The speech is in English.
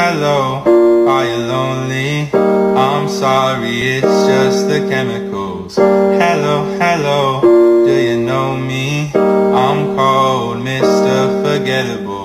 hello, are you lonely? I'm sorry, it's just the chemicals. Hello, hello, do you know me? I'm called Mr. Forgettable.